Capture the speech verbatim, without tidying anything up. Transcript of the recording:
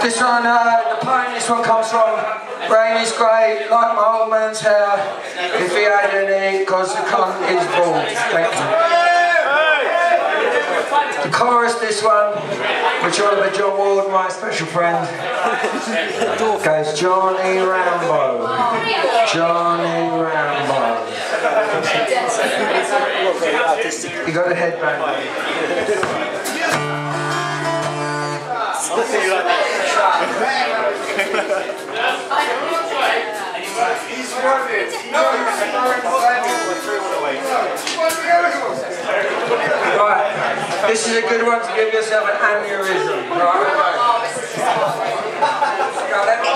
This one, uh, the playing this one comes from Raine is great, like my old man's hair, if he had any, cause the cunt is bald. Thank you. The chorus, this one, which Oliver John Ward, my special friend, goes Johnny Rambo, Johnny Rambo. You got the headband. He's running. No, Right, this is a good one to give yourself an aneurysm. Right.